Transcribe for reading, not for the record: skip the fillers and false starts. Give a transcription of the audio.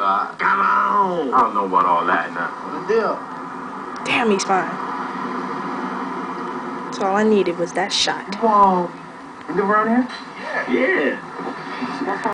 Come on! I don't know about all that now. What's the deal? Damn, he's fine. So all I needed was that shot. Whoa. You live around here? Yeah.